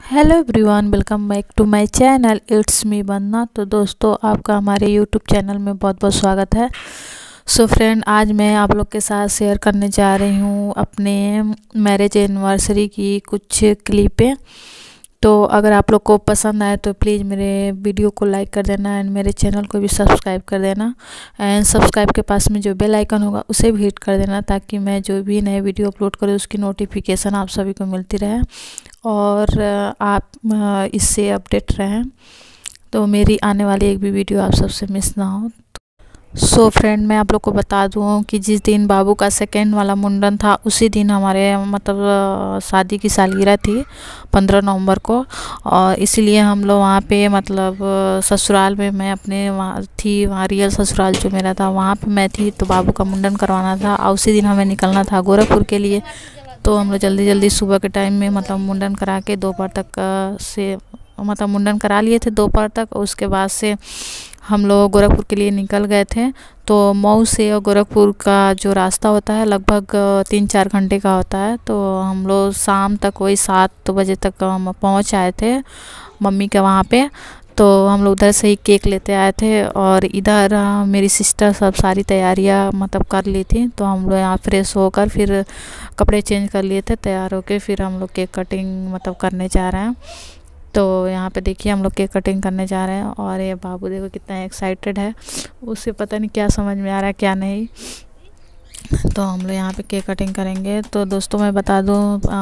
Hello everyone, welcome back to my channel. It's me Vandana. तो दोस्तों, आपका हमारे यूट्यूब चैनल में बहुत बहुत स्वागत है। सो फ्रेंड, आज मैं आप लोग के साथ शेयर करने जा रही हूँ अपने मैरिज एनिवर्सरी की कुछ क्लिपें। तो अगर आप लोग को पसंद आए तो प्लीज़ मेरे वीडियो को लाइक कर देना एंड मेरे चैनल को भी सब्सक्राइब कर देना एंड सब्सक्राइब के पास में जो बेल आइकन होगा उसे भी हिट कर देना, ताकि मैं जो भी नए वीडियो अपलोड करूँ उसकी नोटिफिकेशन आप सभी को मिलती रहे और आप इससे अपडेट रहें, तो मेरी आने वाली एक भी वीडियो आप सबसे मिस ना हो। सो फ्रेंड, मैं आप लोग को बता दूं कि जिस दिन बाबू का सेकेंड वाला मुंडन था उसी दिन हमारे शादी की सालगिरह थी 15 नवंबर को। और इसलिए हम लोग वहाँ पे ससुराल में मैं अपने वहाँ थी, वहाँ रियल ससुराल जो मेरा था वहाँ पे मैं थी। तो बाबू का मुंडन करवाना था और उसी दिन हमें निकलना था गोरखपुर के लिए। तो हम लोग जल्दी जल्दी सुबह के टाइम में मुंडन करा के दोपहर तक से मुंडन करा लिए थे दोपहर तक। उसके बाद से हम लोग गोरखपुर के लिए निकल गए थे। तो मऊ से गोरखपुर का जो रास्ता होता है लगभग 3-4 घंटे का होता है। तो हम लोग शाम तक वही 7 बजे तक हम पहुंच आए थे मम्मी के वहाँ पे। तो हम लोग उधर से ही केक लेते आए थे और इधर मेरी सिस्टर सब सारी तैयारियां कर ली थी। तो हम लोग यहाँ फ्रेश होकर फिर कपड़े चेंज कर लिए थे, तैयार होकर फिर हम लोग केक कटिंग करने जा रहे हैं। तो यहाँ पे देखिए हम लोग केक कटिंग करने जा रहे हैं और ये बाबू देखो कितना एक्साइटेड है, उसे पता नहीं क्या समझ में आ रहा है क्या नहीं। तो हम लोग यहाँ पे केक कटिंग करेंगे। तो दोस्तों मैं बता दूँ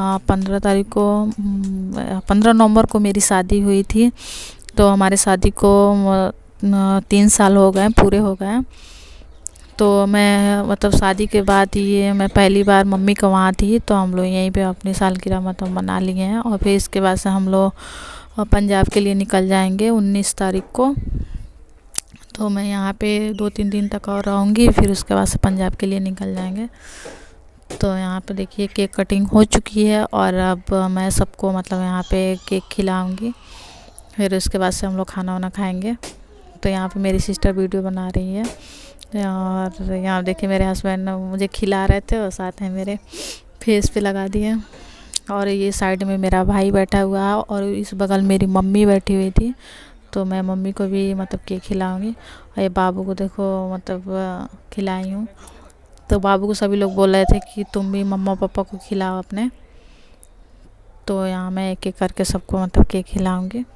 15 नवंबर को मेरी शादी हुई थी। तो हमारे शादी को 3 साल हो गए, पूरे हो गए। तो मैं शादी के बाद ये मैं पहली बार मम्मी के वहाँ थी। तो हम लोग यहीं पे अपनी सालगिरह मना लिए हैं और फिर इसके बाद से हम लोग पंजाब के लिए निकल जाएंगे 19 तारीख को। तो मैं यहाँ पे 2-3 दिन तक और रहूँगी, फिर उसके बाद से पंजाब के लिए निकल जाएंगे। तो यहाँ पे देखिए केक कटिंग हो चुकी है और अब मैं सबको यहाँ पे केक खिलाऊँगी, फिर उसके बाद से हम लोग खाना वाना खाएँगे। तो यहाँ पे मेरी सिस्टर वीडियो बना रही है और यहाँ देखिए मेरे हस्बैंड मुझे खिला रहे थे और साथ में मेरे फेस पे लगा दिए। और ये साइड में मेरा भाई बैठा हुआ है और इस बगल मेरी मम्मी बैठी हुई थी। तो मैं मम्मी को भी केक खिलाऊंगी और ये बाबू को देखो खिलाई हूँ। तो बाबू को सभी लोग बोल रहे थे कि तुम भी मम्मा पापा को खिलाओ अपने। तो यहाँ मैं एक एक करके सबको केक खिलाऊंगी।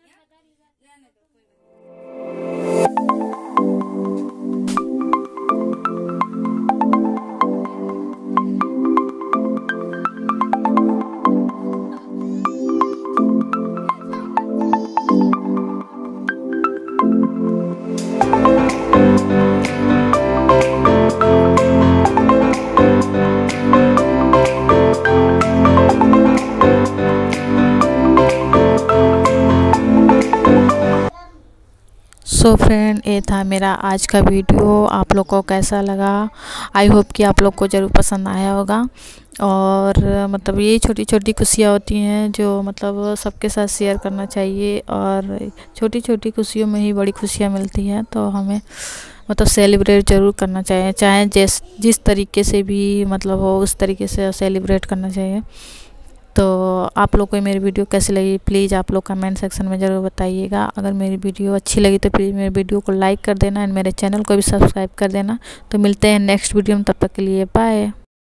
सो फ्रेंड, ये था मेरा आज का वीडियो। आप लोग को कैसा लगा? आई होप कि आप लोग को ज़रूर पसंद आया होगा। और मतलब ये छोटी छोटी खुशियाँ होती हैं जो मतलब सबके साथ शेयर करना चाहिए, और छोटी छोटी खुशियों में ही बड़ी खुशियाँ मिलती हैं। तो हमें मतलब सेलिब्रेट ज़रूर करना चाहिए, चाहे जिस तरीके से भी मतलब हो उस तरीके से सेलिब्रेट करना चाहिए। तो आप लोग को मेरी वीडियो कैसी लगी प्लीज़ आप लोग कमेंट सेक्शन में ज़रूर बताइएगा। अगर मेरी वीडियो अच्छी लगी तो प्लीज़ मेरी वीडियो को लाइक कर देना एंड मेरे चैनल को भी सब्सक्राइब कर देना। तो मिलते हैं नेक्स्ट वीडियो में, तब तक के लिए बाय।